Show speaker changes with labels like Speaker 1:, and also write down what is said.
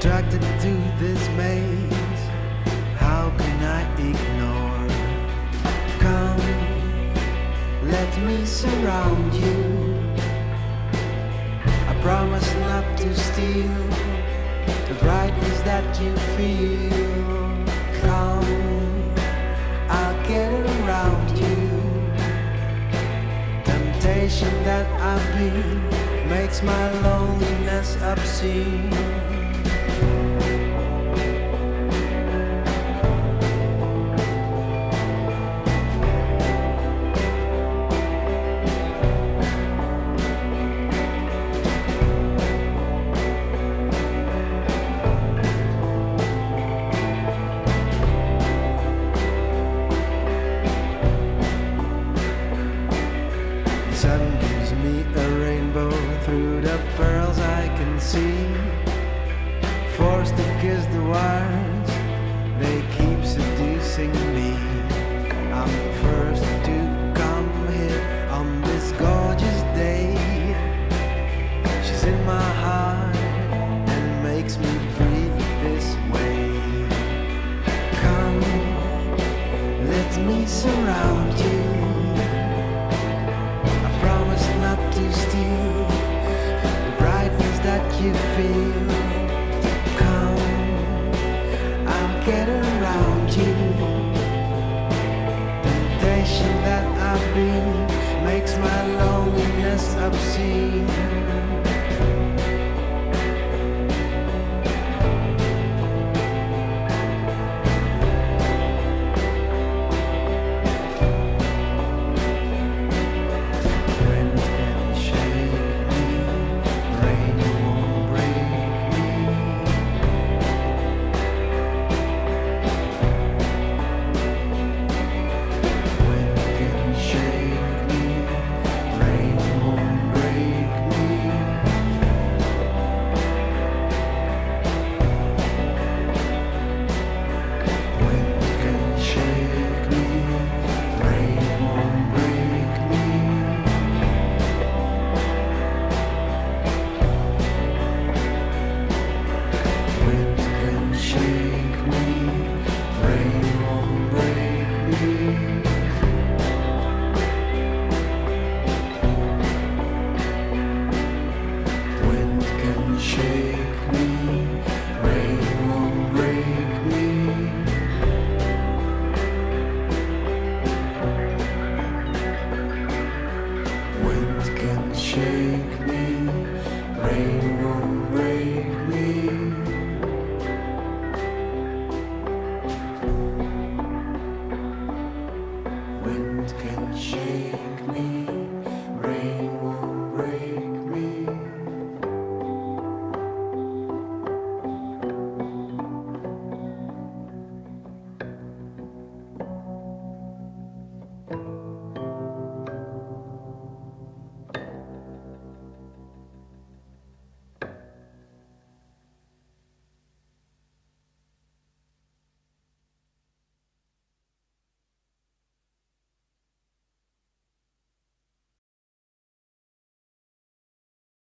Speaker 1: attracted to this maze. How can I ignore? Come, let me surround you. I promise not to steal the brightness that you feel. Come, I'll get around you. Temptation that I've been makes my loneliness obscene. The sun gives me a rainbow through the pearls I can see. Forced to kiss the wires, they keep seducing me. I'm the first to come here on this gorgeous day. She's in my heart and makes me breathe this way. Come, let me surround you. To steal the brightness that you feel. Come, I'll get around you. Temptation that I've been makes my loneliness obscene.